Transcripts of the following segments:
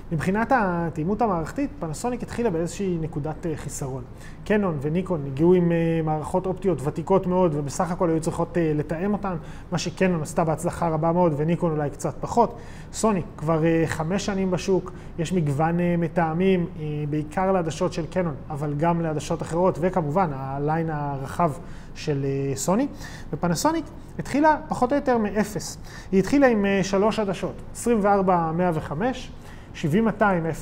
מבחינת התאימות המערכתית, פנסוניק התחילה באיזושהי נקודת חיסרון. קנון וניקון הגיעו עם מערכות אופטיות ותיקות מאוד, ובסך הכל היו צריכות לתאם אותן, מה שקנון עשתה בהצלחה רבה מאוד, וניקון אולי קצת פחות. סוני כבר 5 שנים בשוק, יש מגוון מתאמים, בעיקר לעדשות של קנון, אבל גם לעדשות אחרות, וכמובן הליין הרחב של סוני. ופנסוניק התחילה פחות או יותר מאפס. היא התחילה עם 3 עדשות, 24-105, 70-200 F4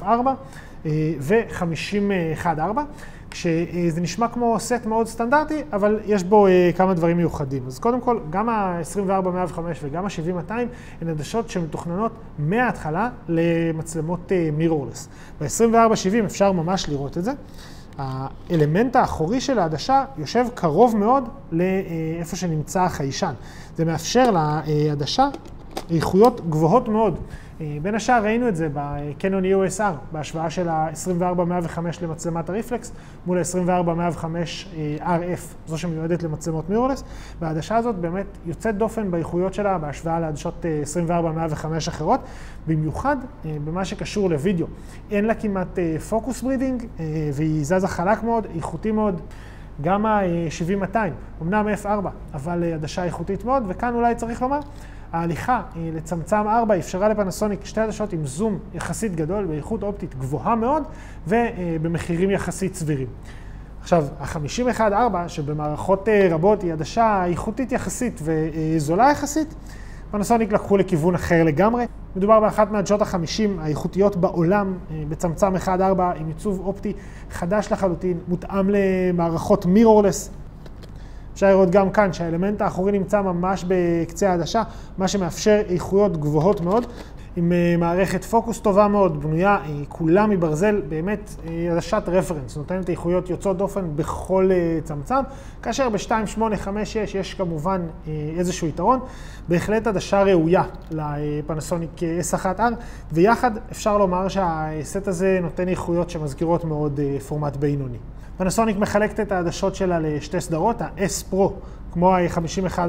ו-50-1-4, כשזה נשמע כמו סט מאוד סטנדרטי, אבל יש בו כמה דברים מיוחדים. אז קודם כל, גם ה-24-105 וגם ה-70-200 הן עדשות שמתוכננות מההתחלה למצלמות מירורלס. ב-24-70 אפשר ממש לראות את זה. האלמנט האחורי של העדשה יושב קרוב מאוד לאיפה שנמצא החיישן. זה מאפשר לעדשה איכויות גבוהות מאוד. בין השאר ראינו את זה בקנון EOS R, בהשוואה של ה-24-105 למצלמת הריפלקס, מול ה-24-105 RF, זו שמיועדת למצלמות מירורלס, והעדשה הזאת באמת יוצאת דופן באיכויות שלה בהשוואה לעדשות 24-105 אחרות, במיוחד במה שקשור לוידאו. אין לה כמעט פוקוס ברידינג, והיא זזה חלק מאוד, איכותי מאוד. גם ה-70-200, אמנם F4, אבל עדשה איכותית מאוד, וכאן אולי צריך לומר, ההליכה לצמצם 4 אפשרה לפנסוניק 2 עדשות עם זום יחסית גדול, באיכות אופטית גבוהה מאוד, ובמחירים יחסית סבירים. עכשיו, ה-51-4, שבמערכות רבות היא עדשה איכותית יחסית וזולה יחסית, פנסוניק לקחו לכיוון אחר לגמרי. מדובר באחת מהעדשות ה-50 האיכותיות בעולם, בצמצם 1-4 עם עיצוב אופטי חדש לחלוטין, מותאם למערכות מירורלס. אפשר לראות גם כאן שהאלמנט האחורי נמצא ממש בקצה העדשה, מה שמאפשר איכויות גבוהות מאוד, עם מערכת פוקוס טובה מאוד, בנויה כולה מברזל, באמת עדשת רפרנס, נותנת איכויות יוצאות דופן בכל צמצם, כאשר ב-2856 יש כמובן איזשהו יתרון, בהחלט עדשה ראויה לפנסוניק S1R, ויחד אפשר לומר שהסט הזה נותן איכויות שמזכירות מאוד פורמט בינוני. פנסוניק מחלקת את העדשות שלה לשתי סדרות, ה-S Pro, כמו ה-50-1-4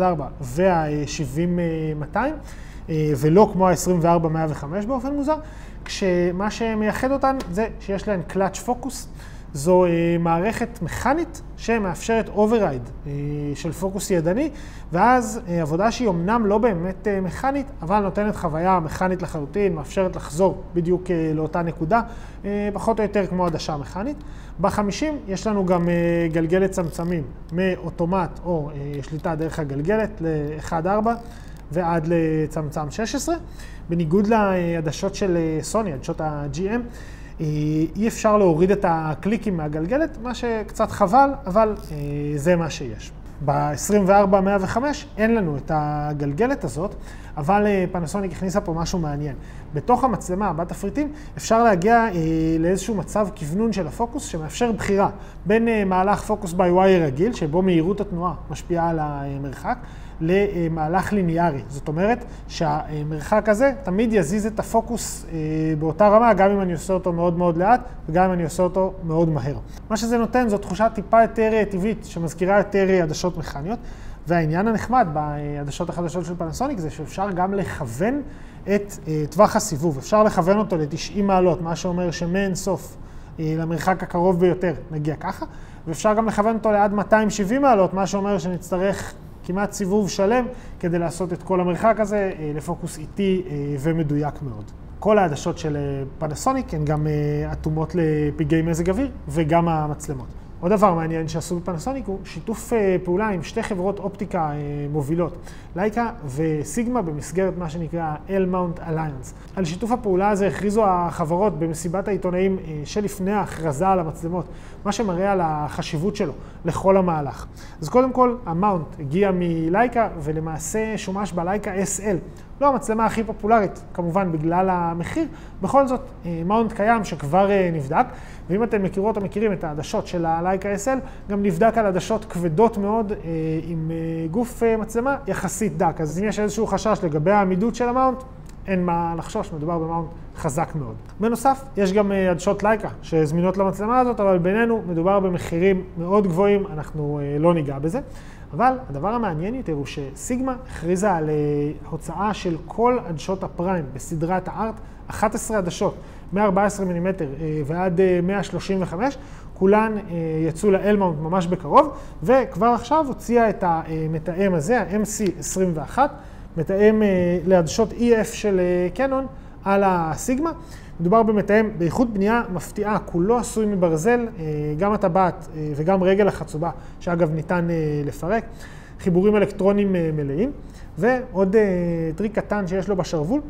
וה-70-200, ולא כמו ה-24-105 באופן מוזר, כשמה שמייחד אותן זה שיש להן קלאץ' פוקוס. זו מערכת מכנית שמאפשרת אוברייד של פוקוס ידני, ואז עבודה שהיא אמנם לא באמת מכנית, אבל נותנת חוויה מכנית לחלוטין, מאפשרת לחזור בדיוק לאותה נקודה, פחות או יותר כמו עדשה מכנית. ב-50 יש לנו גם גלגלת צמצמים מאוטומט או שליטה דרך הגלגלת ל-1-4 ועד לצמצם 16. בניגוד לעדשות של סוני, עדשות ה-GM, אי אפשר להוריד את הקליקים מהגלגלת, מה שקצת חבל, אבל זה מה שיש. ב-24-105 אין לנו את הגלגלת הזאת, אבל פנסוניק הכניסה פה משהו מעניין. בתוך המצלמה, בתפריטים, אפשר להגיע לאיזשהו מצב כיוונון של הפוקוס שמאפשר בחירה בין מהלך פוקוס by wire רגיל, שבו מהירות התנועה משפיעה על המרחק, למהלך ליניארי. זאת אומרת שהמרחק הזה תמיד יזיז את הפוקוס באותה רמה, גם אם אני עושה אותו מאוד מאוד לאט, וגם אם אני עושה אותו מאוד מהר. מה שזה נותן זו תחושה טיפה יותר טבעית, שמזכירה יותר עדשות מכניות, והעניין הנחמד בעדשות החדשות של פנסוניק זה שאפשר גם לכוון את טווח הסיבוב. אפשר לכוון אותו ל-90 מעלות, מה שאומר שמאין סוף למרחק הקרוב ביותר נגיע ככה, ואפשר גם לכוון אותו לעד 270 מעלות, מה שאומר שנצטרך כמעט סיבוב שלם כדי לעשות את כל המרחק הזה לפוקוס איטי ומדויק מאוד. כל העדשות של פנסוניק הן גם אטומות לפגעי מזג אוויר וגם המצלמות. עוד דבר מעניין שעשו בפנסוניק הוא שיתוף פעולה עם שתי חברות אופטיקה מובילות, לייקה וסיגמה, במסגרת מה שנקרא L-Mount Alliance. על שיתוף הפעולה הזה הכריזו החברות במסיבת העיתונאים שלפני ההכרזה על המצלמות, מה שמראה על החשיבות שלו לכל המהלך. אז קודם כל, המאונט הגיע מלייקה ולמעשה שומש בלייקה SL. לא המצלמה הכי פופולרית, כמובן בגלל המחיר, בכל זאת מאונט קיים שכבר נבדק, ואם אתם מכירות או מכירים את העדשות של הלייקה SL, גם נבדק על עדשות כבדות מאוד עם גוף מצלמה יחסית דק. אז אם יש איזשהו חשש לגבי העמידות של המאונט, אין מה לחשוש, מדובר במאונט חזק מאוד. בנוסף, יש גם עדשות לייקה שזמינות למצלמה הזאת, אבל בינינו מדובר במחירים מאוד גבוהים, אנחנו לא ניגע בזה. אבל הדבר המעניין יותר הוא שסיגמה הכריזה על הוצאה של כל עדשות הפריים בסדרת הארט, 11 עדשות, מ-14 מילימטר ועד 135, כולן יצאו לאלמאונט ממש בקרוב, וכבר עכשיו הוציאה את המתאם הזה, ה-MC21, מתאם לעדשות EF של קנון על הסיגמה. מדובר במתאם באיכות בנייה מפתיעה, כולו עשוי מברזל, גם הטבעת וגם רגל החצובה, שאגב ניתן לפרק, חיבורים אלקטרונים מלאים, ועוד טריק קטן שיש לו בשרוול,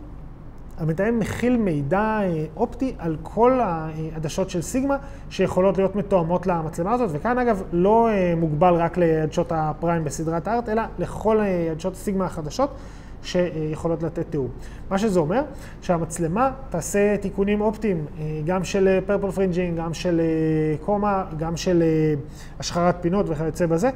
המתאם מכיל מידע אופטי על כל העדשות של סיגמה שיכולות להיות מתואמות למצלמה הזאת, וכאן אגב לא מוגבל רק לעדשות הפריים בסדרת הארט, אלא לכל עדשות סיגמה החדשות שיכולות לתת תיאום. מה שזה אומר, שהמצלמה תעשה תיקונים אופטיים, גם של פרפל פרינג'ינג, גם של קומה, גם של השחרת פינות וכיוצא בזה,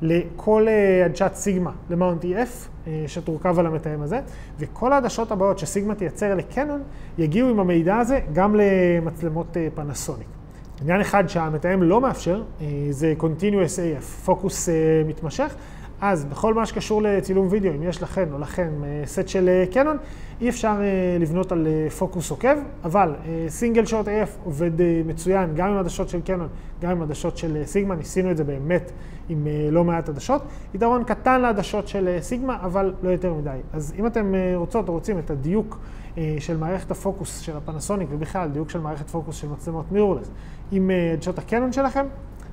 לכל עדשת סיגמה, למאונט EF, שתורכב על המתאם הזה, וכל העדשות הבאות שסיגמה תייצר לקנון, יגיעו עם המידע הזה גם למצלמות פנסוניק. עניין אחד שהמתאם לא מאפשר, זה Continuous AF, פוקוס מתמשך, אז בכל מה שקשור לצילום וידאו, אם יש לכם או לכם סט של קנון, אי אפשר לבנות על פוקוס עוקב, אבל סינגל שוט AF עובד מצוין גם עם עדשות של קנון, גם עם עדשות של סיגמה, ניסינו את זה באמת עם לא מעט עדשות. יתרון קטן לעדשות של סיגמה, אבל לא יותר מדי. אז אם אתם רוצות או רוצים את הדיוק של מערכת הפוקוס של הפנסוניק, ובכלל דיוק של מערכת פוקוס של מצלמות מירורלס, עם עדשות הקנון שלכם,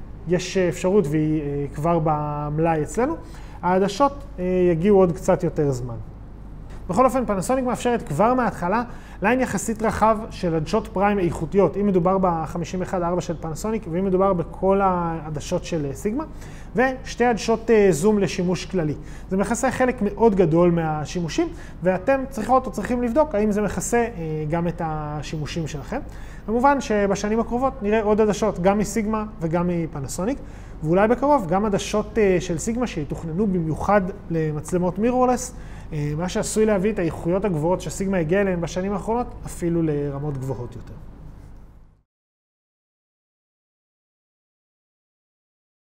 יש אפשרות והיא כבר במלאי אצלנו. העדשות יגיעו עוד קצת יותר זמן. בכל אופן, פנסוניק מאפשרת כבר מההתחלה ליין יחסית רחב של עדשות פריים איכותיות, אם מדובר ב-51.4 של פנסוניק ואם מדובר בכל העדשות של סיגמה, ושתי עדשות זום לשימוש כללי. זה מכסה חלק מאוד גדול מהשימושים, ואתם צריכות או צריכים לבדוק האם זה מכסה גם את השימושים שלכם. כמובן שבשנים הקרובות נראה עוד עדשות גם מסיגמה וגם מפנסוניק, ואולי בקרוב גם עדשות של סיגמה שיתוכננו במיוחד למצלמות מירורלס, מה שעשוי להביא את האיכויות הגבוהות שסיגמה הגיעה אליהן בשנים האחרונות, אפילו לרמות גבוהות יותר.